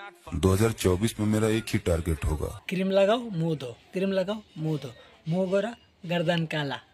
2024 में मेरा एक ही टारगेट होगा। क्रीम लगाओ मुंह धो, क्रीम लगाओ मुंह धो, मुंह गोरा गर्दन काला।